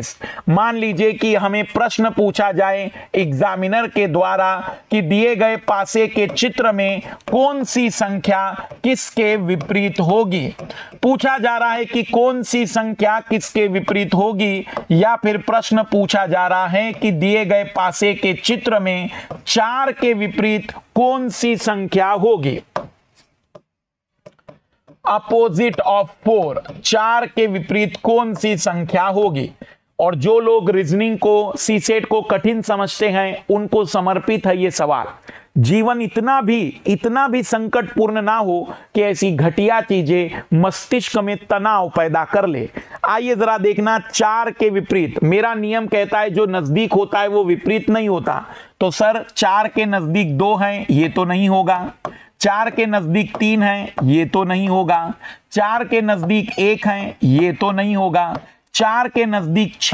मान लीजिए कि हमें प्रश्न पूछा जाए एग्जामिनर के द्वारा कि दिए गए पासे के चित्र में कौन सी संख्या किसके विपरीत होगी। पूछा जा रहा है कि कौन सी संख्या किसके विपरीत होगी, या फिर प्रश्न पूछा जा रहा है कि दिए गए पासे के चित्र में 4 के विपरीत कौन सी संख्या होगी। अपोजिट ऑफ 4, 4 के विपरीत कौन सी संख्या होगी। और जो लोग रीजनिंग को, सीसेट को कठिन समझते हैं उनको समर्पित है ये सवाल। जीवन इतना भी संकटपूर्ण ना हो कि ऐसी घटिया चीजें मस्तिष्क में तनाव पैदा कर ले। आइए जरा देखना, 4 के विपरीत। मेरा नियम कहता है जो नजदीक होता है वो विपरीत नहीं होता। तो सर 4 के नजदीक 2 हैं, ये तो नहीं होगा। 4 के नजदीक 3 हैं, ये तो नहीं होगा। 4 के नजदीक 1 हैं, ये तो नहीं होगा। 4 के नजदीक